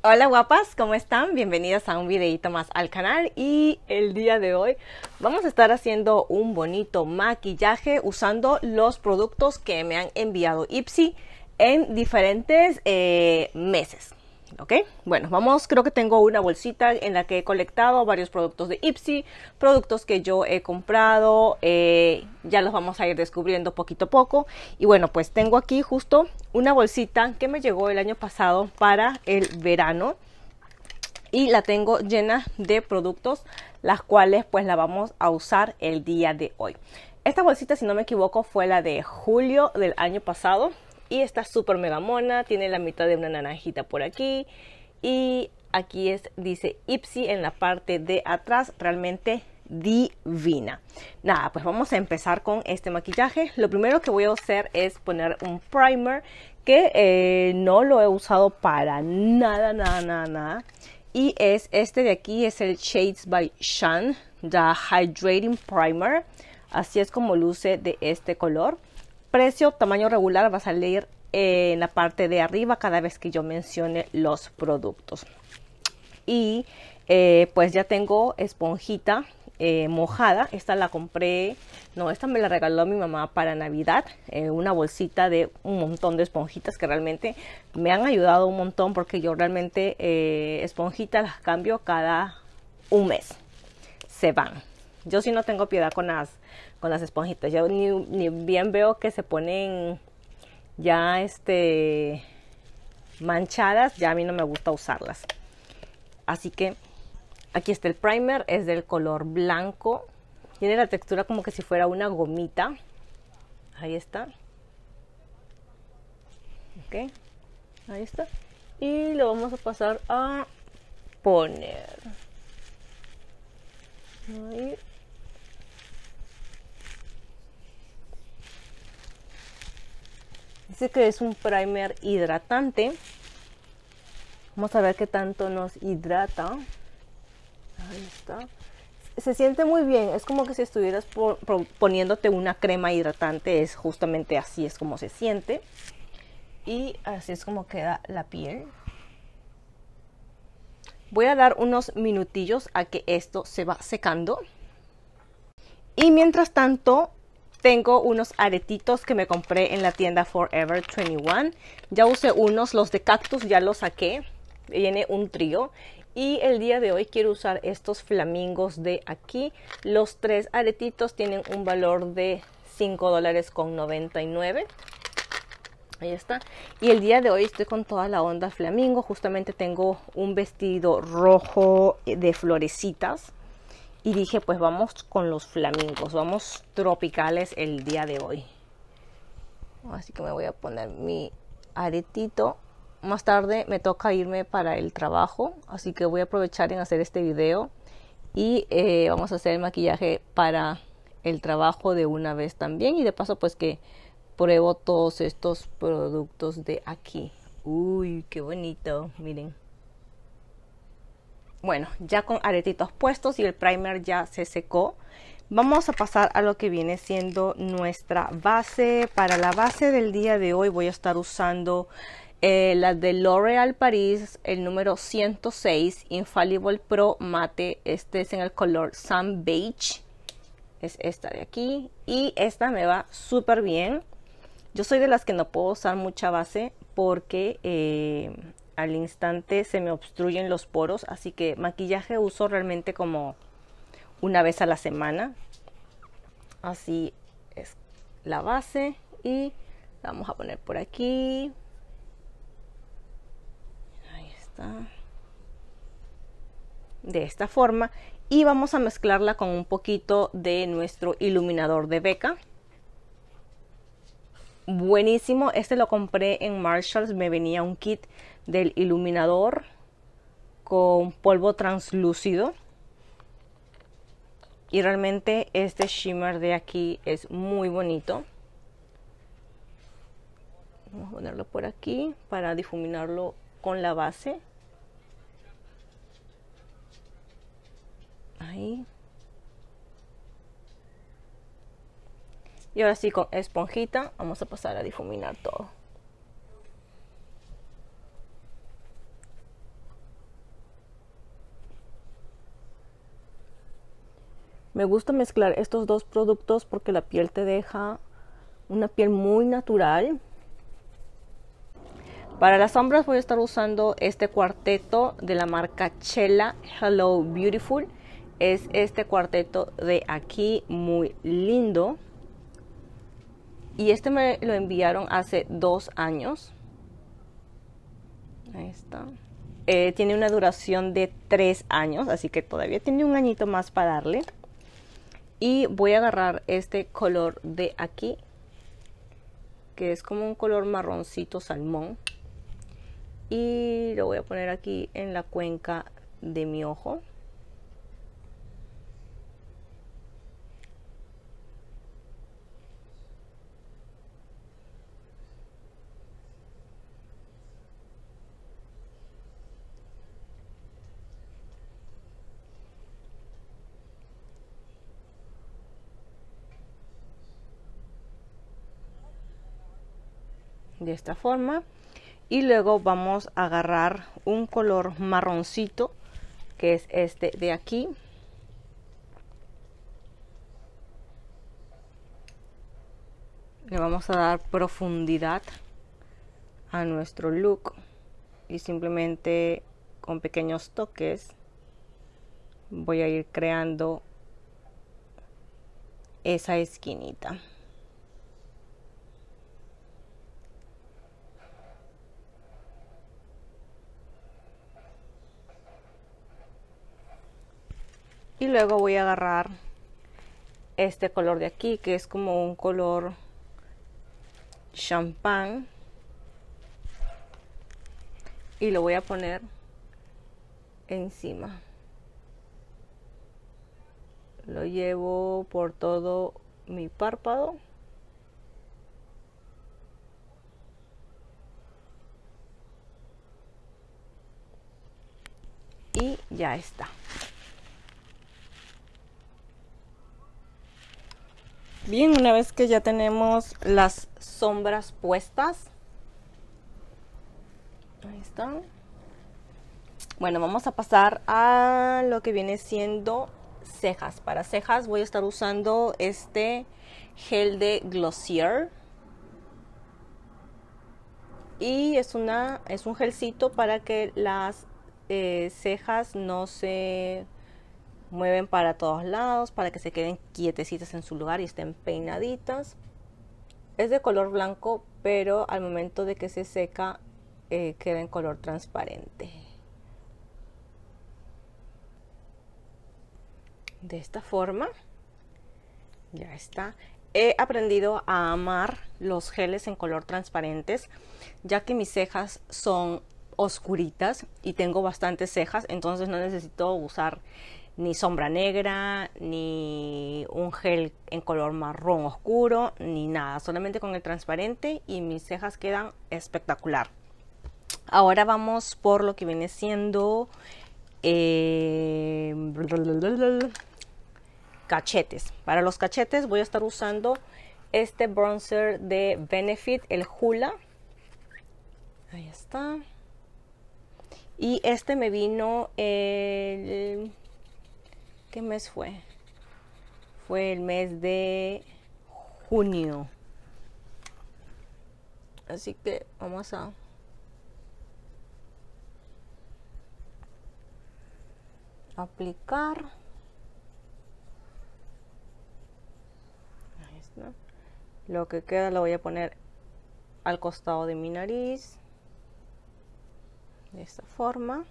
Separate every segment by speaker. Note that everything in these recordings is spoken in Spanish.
Speaker 1: Hola guapas, ¿cómo están? Bienvenidas a un videito más al canal y el día de hoy vamos a estar haciendo un bonito maquillaje usando los productos que me han enviado Ipsy en diferentes meses. ¿Ok? Bueno, creo que tengo una bolsita en la que he colectado varios productos de Ipsy, productos que yo he comprado, ya los vamos a ir descubriendo poquito a poco. Y bueno, pues tengo aquí justo una bolsita que me llegó el año pasado para el verano y la tengo llena de productos, las cuales pues la vamos a usar el día de hoy. Esta bolsita, si no me equivoco, fue la de julio del año pasado. Y está súper mega mona, tiene la mitad de una naranjita por aquí. Y aquí dice Ipsy en la parte de atrás, realmente divina. Nada, pues vamos a empezar con este maquillaje. Lo primero que voy a hacer es poner un primer que no lo he usado para nada. Y es este de aquí, es el Shades by Shan, The Hydrating Primer. Así es como luce de este color. Precio, tamaño regular, va a salir en la parte de arriba cada vez que yo mencione los productos. Y pues ya tengo esponjita mojada. Esta la compré, no, esta me la regaló mi mamá para Navidad. Una bolsita de un montón de esponjitas que realmente me han ayudado un montón, porque yo realmente esponjitas las cambio cada un mes. Se van. Yo sí no tengo piedad con las esponjitas. Yo ni bien veo que se ponen ya manchadas, ya a mí no me gusta usarlas. Así que aquí está el primer, es del color blanco. Tiene la textura como que si fuera una gomita. Ahí está. Ok, ahí está. Y lo vamos a pasar a poner. Ahí. Dice que es un primer hidratante. Vamos a ver qué tanto nos hidrata. Ahí está. Se siente muy bien. Es como que si estuvieras poniéndote una crema hidratante. Es justamente así es como se siente. Y así es como queda la piel. Voy a dar unos minutillos a que esto se va secando. Y mientras tanto, tengo unos aretitos que me compré en la tienda Forever 21. Ya usé unos, los de cactus ya los saqué. Viene un trío. Y el día de hoy quiero usar estos flamingos de aquí. Los 3 aretitos tienen un valor de $5.99. Ahí está. Y el día de hoy estoy con toda la onda flamingo. Justamente tengo un vestido rojo de florecitas. Y dije, pues vamos con los flamingos, vamos tropicales el día de hoy. Así que me voy a poner mi aretito. Más tarde me toca irme para el trabajo, así que voy a aprovechar en hacer este video. Y vamos a hacer el maquillaje para el trabajo de una vez también. Y de paso pues que pruebo todos estos productos de aquí. Uy, qué bonito, miren. Bueno, ya con aretitos puestos y el primer ya se secó, vamos a pasar a lo que viene siendo nuestra base. Para la base del día de hoy voy a estar usando la de L'Oréal Paris, el número 106 Infallible Pro Mate. Este es en el color Sun Beige, es esta de aquí, y esta me va súper bien. Yo soy de las que no puedo usar mucha base porque al instante se me obstruyen los poros, así que maquillaje uso realmente como una vez a la semana. Así es la base y la vamos a poner por aquí. Ahí está. De esta forma, y vamos a mezclarla con un poquito de nuestro iluminador de Becca. Buenísimo, este lo compré en Marshalls, me venía un kit del iluminador con polvo translúcido y realmente este shimmer de aquí es muy bonito. Vamos a ponerlo por aquí para difuminarlo con la base. Ahí. Y ahora sí, con esponjita vamos a pasar a difuminar todo. Me gusta mezclar estos dos productos porque la piel te deja una piel muy natural. Para las sombras voy a estar usando este cuarteto de la marca Chela Hello Beautiful. Es este cuarteto de aquí, muy lindo. Y este me lo enviaron hace 2 años. Ahí está. Tiene una duración de 3 años, así que todavía tiene un añito más para darle. Y voy a agarrar este color de aquí, que es como un color marroncito salmón. Y lo voy a poner aquí en la cuenca de mi ojo. De esta forma. Y luego vamos a agarrar un color marroncito, que es este de aquí. Le vamos a dar profundidad a nuestro look. Y simplemente con pequeños toques voy a ir creando esa esquinita. Y luego voy a agarrar este color de aquí, que es como un color champán. Y lo voy a poner encima. Lo llevo por todo mi párpado. Y ya está. Bien, una vez que ya tenemos las sombras puestas, ahí están. Bueno, vamos a pasar a lo que viene siendo cejas. Para cejas voy a estar usando este gel de Glossier. Y es un gelcito para que las cejas no se mueven para todos lados, para que se queden quietecitas en su lugar y estén peinaditas. Es de color blanco, pero al momento de que se seca queda en color transparente. De esta forma ya está. He aprendido a amar los geles en color transparentes, ya que mis cejas son oscuritas y tengo bastantes cejas, entonces no necesito usar ni sombra negra, ni un gel en color marrón oscuro, ni nada. Solamente con el transparente y mis cejas quedan espectacular. Ahora vamos por lo que viene siendo cachetes. Para los cachetes voy a estar usando este bronzer de Benefit, el Hula. Ahí está. Y este me vino el... ¿Qué mes fue? Fue el mes de junio. Así que vamos a aplicar. Ahí está. Lo que queda lo voy a poner al costado de mi nariz. De esta forma.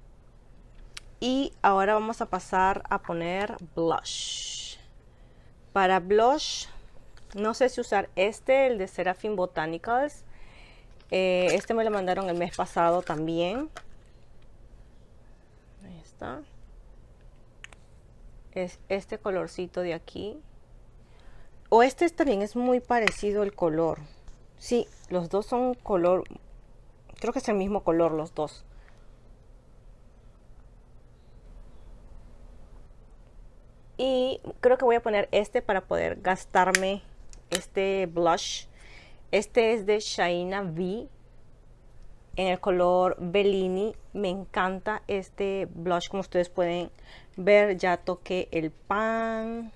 Speaker 1: Y ahora vamos a pasar a poner blush. Para blush, no sé si usar el de Seraphim Botanicals. Este me lo mandaron el mes pasado también. Ahí está. Es este colorcito de aquí. O este también es muy parecido el color. Sí, los dos son color. Creo que es el mismo color los dos. Y creo que voy a poner este para poder gastarme este blush. Este es de Shaina V en el color Bellini. Me encanta este blush, como ustedes pueden ver, ya toqué el pan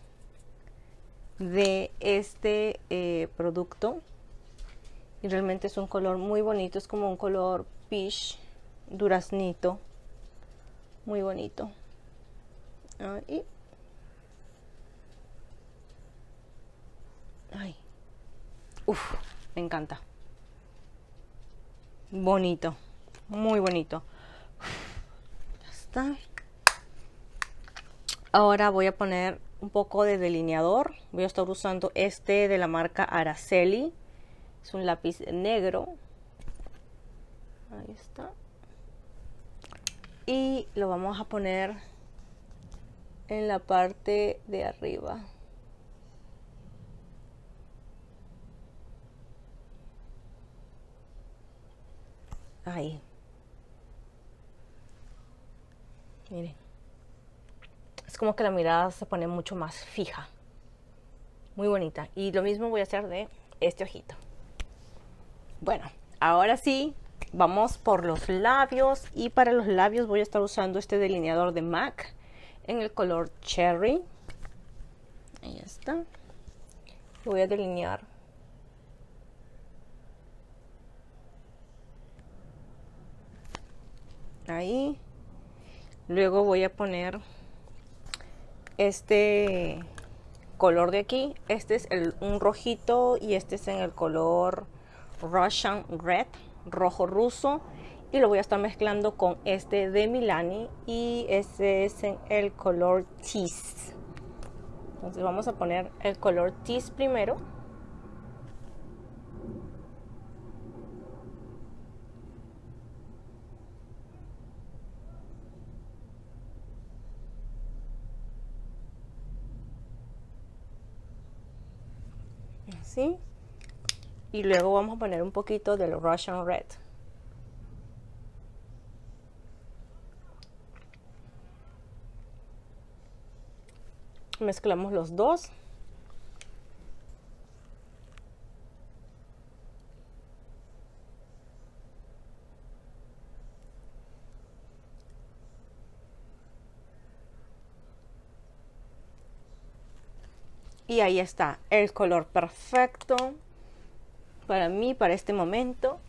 Speaker 1: de este producto y realmente es un color muy bonito, es como un color peach, duraznito, muy bonito. Ahí. Ay. Uf, me encanta. Bonito, muy bonito. Ya está. Ahora voy a poner un poco de delineador. Voy a estar usando este de la marca Araceli. Es un lápiz negro. Ahí está. Y lo vamos a poner en la parte de arriba. Ahí. Miren. Es como que la mirada se pone mucho más fija. Muy bonita. Y lo mismo voy a hacer de este ojito. Bueno, ahora sí, vamos por los labios. Y para los labios voy a estar usando este delineador de MAC en el color Cherry. Ahí está. Voy a delinear. Ahí. Luego voy a poner este color de aquí. Este es un rojito y este es en el color Russian Red, rojo ruso, y lo voy a estar mezclando con este de Milani y este es en el color Tease. Entonces vamos a poner el color Tease primero. Así. Y luego vamos a poner un poquito del Russian Red. Mezclamos los dos. Y ahí está el color perfecto para mí, para este momento.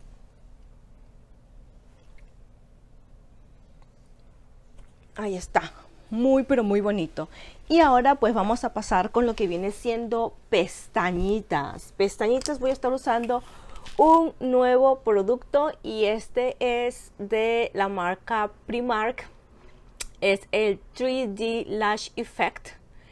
Speaker 1: Ahí está, muy pero muy bonito. Y ahora pues vamos a pasar con lo que viene siendo pestañitas. Pestañitas, voy a estar usando un nuevo producto y este es de la marca Primark. Es el 3D Lash Effect.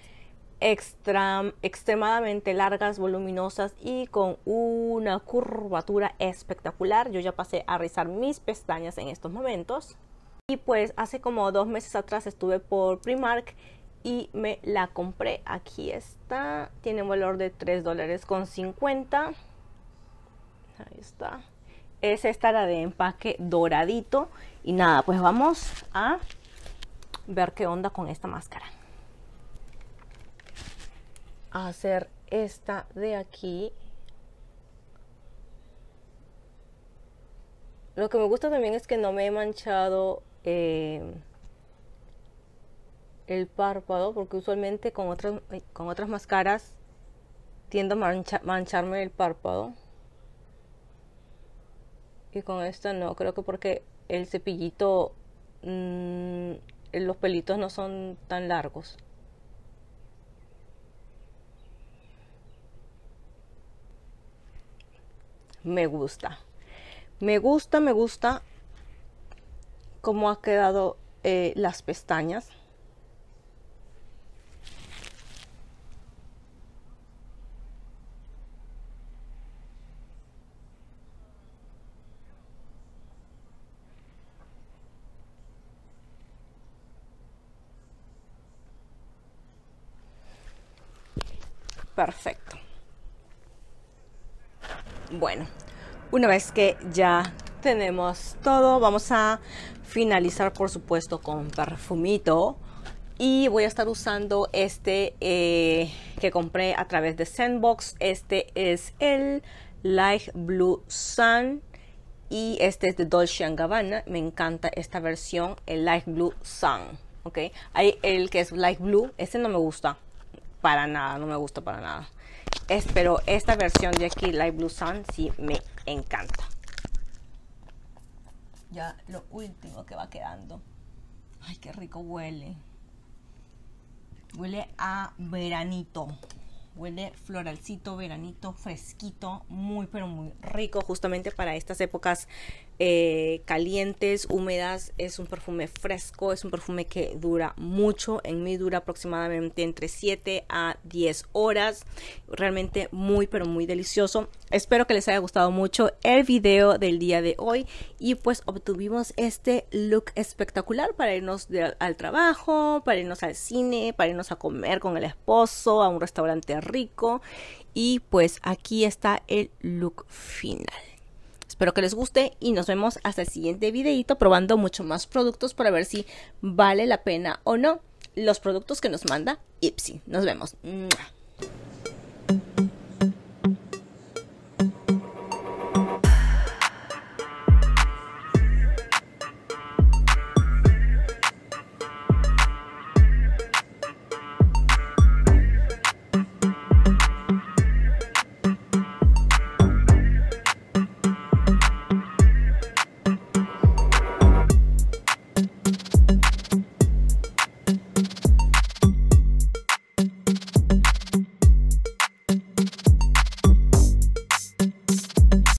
Speaker 1: Extremadamente largas, voluminosas y con una curvatura espectacular. Yo ya pasé a rizar mis pestañas en estos momentos. Y pues hace como 2 meses atrás estuve por Primark y me la compré. Aquí está. Tiene un valor de $3.50. Ahí está. Es esta, la de empaque doradito. Y nada, pues vamos a ver qué onda con esta máscara. A hacer esta de aquí. Lo que me gusta también es que no me he manchado el párpado, porque usualmente con otras máscaras tiendo a mancharme el párpado y con esta no, creo que porque el cepillito los pelitos no son tan largos. Me gusta cómo ha quedado las pestañas. Perfecto. Bueno, una vez que ya tenemos todo, vamos a finalizar por supuesto con perfumito. Y voy a estar usando este que compré a través de Sandbox. Este es el Light Blue Sun y este es de Dolce & Gabbana. Me encanta esta versión, el Light Blue Sun. ok. Hay el que es light blue, este no me gusta para nada, no me gusta para nada. Pero esta versión de aquí, light blue sun, sí me encanta. Ya lo último que va quedando. Ay, qué rico huele. Huele a veranito. Huele floralcito, veranito, fresquito, muy pero muy rico, justamente para estas épocas calientes, húmedas. Es un perfume fresco, es un perfume que dura mucho. En mí dura aproximadamente entre 7 a 10 horas. Realmente muy pero muy delicioso. Espero que les haya gustado mucho el video del día de hoy y pues obtuvimos este look espectacular para irnos al trabajo, para irnos al cine, para irnos a comer con el esposo, a un restaurante rico. Y pues aquí está el look final. Espero que les guste y nos vemos hasta el siguiente videito probando mucho más productos para ver si vale la pena o no los productos que nos manda Ipsy. Nos vemos.